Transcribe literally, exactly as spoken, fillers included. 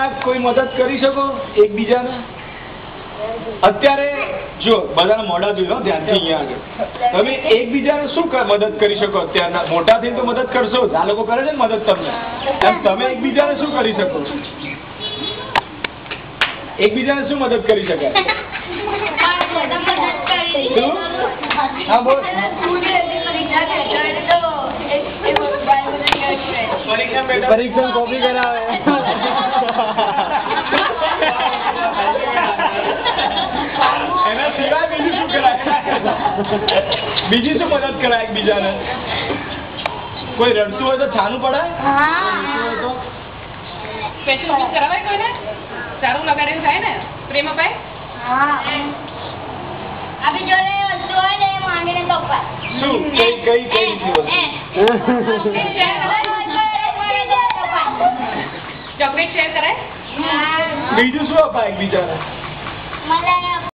એકબીજાના કોઈ મદદ કરી શકો? એકબીજાના અત્યારે જો બધાના મોઢા જોઈ લો ધ્યાનથી અહીંયા આગળ. તમે એકબીજાને શું મદદ કરી શકો? અત્યારના મોટા થઈને તો મદદ કરશો જ. આ લોકો કરે છે ને મદદ તમને. તમે એકબીજાને શું કરી શકો? એકબીજાને શું મદદ કરી શકાય? હા બોલ. પરીક્ષા કોપી કરાવે. એના સિવાય બીજું શું કરાય? બીજી શું મદદ કરાય એકબીજાને? કોઈ રડતું હોય તો છાનું પડાય? કરાવાય કોઈને સારું લગાડેલું થાય ને પ્રેમ અપાય. આપણી જોડે વસ્તુ હોય ને માંગીને તો અપાય. શું કઈ કઈ કઈ ચોકલેટ શેર કરાય. બીજું શું અપાય એકબીજાને?